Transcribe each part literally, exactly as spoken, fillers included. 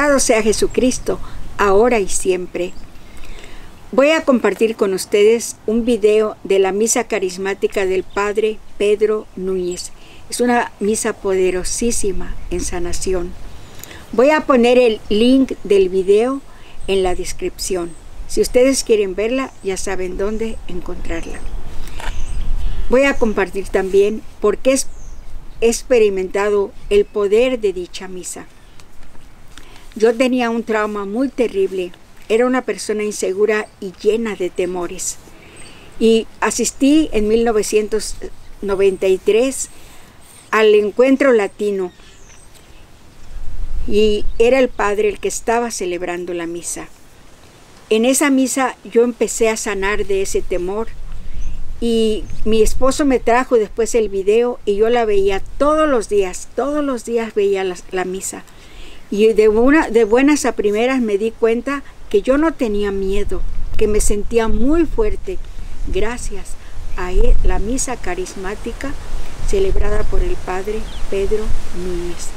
Alabado sea Jesucristo, ahora y siempre. Voy a compartir con ustedes un video de la misa carismática del Padre Pedro Núñez. Es una misa poderosísima en sanación. Voy a poner el link del video en la descripción. Si ustedes quieren verla, ya saben dónde encontrarla. Voy a compartir también por qué he experimentado el poder de dicha misa. Yo tenía un trauma muy terrible. Era una persona insegura y llena de temores. Y asistí en mil novecientos noventa y tres al encuentro latino. Y era el padre el que estaba celebrando la misa. En esa misa yo empecé a sanar de ese temor. Y mi esposo me trajo después el video y yo la veía todos los días. Todos los días veía la, la misa. Y de, una, de buenas a primeras me di cuenta que yo no tenía miedo, que me sentía muy fuerte gracias a la misa carismática celebrada por el Padre Pedro Núñez.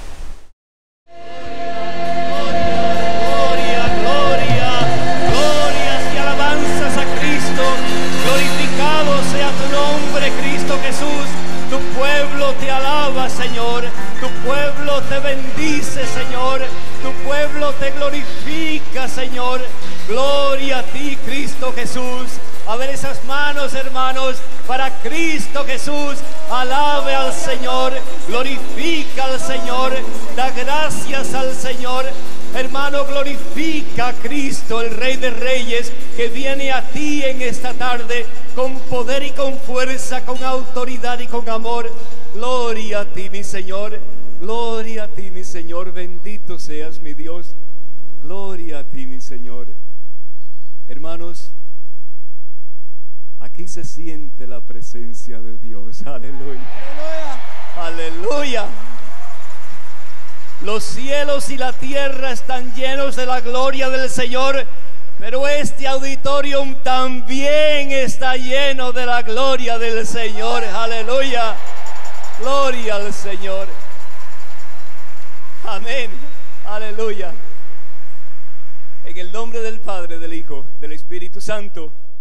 Gloria, gloria, glorias y alabanzas a Cristo. Glorificado sea tu nombre, Cristo Jesús. Tu pueblo te alaba, Señor. Tu pueblo te bendice, Señor. Tu pueblo te glorifica, Señor. Gloria a ti, Cristo Jesús. A ver esas manos, hermanos, para Cristo Jesús. Alabe al Señor, glorifica al Señor, da gracias al Señor. Hermano, glorifica a Cristo, el Rey de Reyes, que viene a ti en esta tarde con poder y con fuerza, con autoridad y con amor. Gloria a ti, mi Señor. Gloria a ti, mi Señor. Bendito seas, mi Dios. Gloria a ti, mi Señor. Hermanos, aquí se siente la presencia de Dios. Aleluya. Aleluya. Los cielos y la tierra están llenos de la gloria del Señor, pero este auditorium también está lleno de la gloria del Señor. Aleluya. Gloria al Señor. Amén. Aleluya. En el nombre del Padre, del Hijo, del Espíritu Santo.